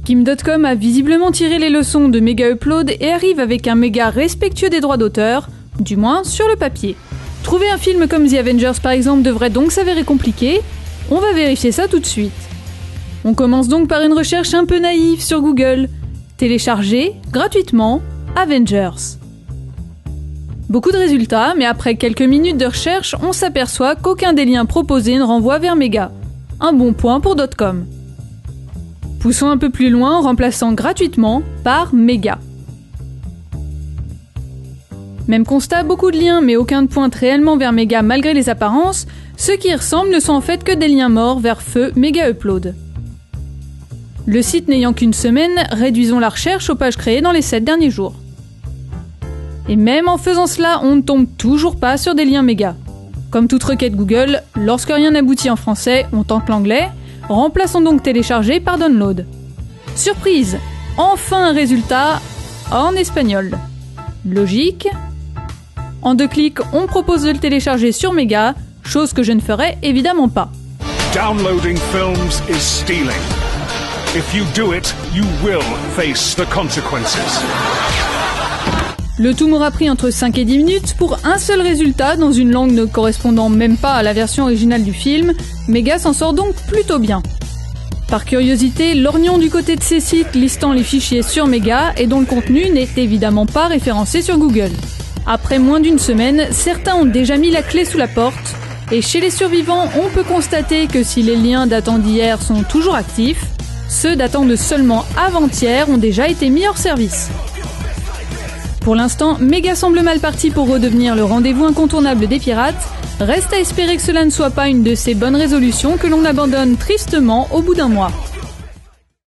Kim.com a visiblement tiré les leçons de Mega Upload et arrive avec un méga respectueux des droits d'auteur, du moins sur le papier. Trouver un film comme The Avengers par exemple devrait donc s'avérer compliqué, on va vérifier ça tout de suite. On commence donc par une recherche un peu naïve sur Google. Télécharger gratuitement Avengers. Beaucoup de résultats, mais après quelques minutes de recherche, on s'aperçoit qu'aucun des liens proposés ne renvoie vers Mega. Un bon point pour .com. Poussons un peu plus loin en remplaçant gratuitement par Mega. Même constat, beaucoup de liens, mais aucun ne pointe réellement vers Mega malgré les apparences. Ceux qui y ressemblent ne sont en fait que des liens morts vers feu Mega Upload. Le site n'ayant qu'une semaine, réduisons la recherche aux pages créées dans les 7 derniers jours. Et même en faisant cela, on ne tombe toujours pas sur des liens méga. Comme toute requête Google, lorsque rien n'aboutit en français, on tente l'anglais, remplaçons donc télécharger par download. Surprise! Enfin un résultat en espagnol. Logique. En 2 clics, on propose de le télécharger sur Mega, chose que je ne ferai évidemment pas. Downloading films is stealing. If you do it, you will face the consequences. Le tout m'aura pris entre 5 et 10 minutes pour un seul résultat dans une langue ne correspondant même pas à la version originale du film. Mega s'en sort donc plutôt bien. Par curiosité, lorgnons du côté de ces sites listant les fichiers sur Mega et dont le contenu n'est évidemment pas référencé sur Google. Après moins d'une semaine, certains ont déjà mis la clé sous la porte et chez les survivants, on peut constater que si les liens datant d'hier sont toujours actifs, ceux datant de seulement avant-hier ont déjà été mis hors service. Pour l'instant, Mega semble mal parti pour redevenir le rendez-vous incontournable des pirates. Reste à espérer que cela ne soit pas une de ces bonnes résolutions que l'on abandonne tristement au bout d'un mois.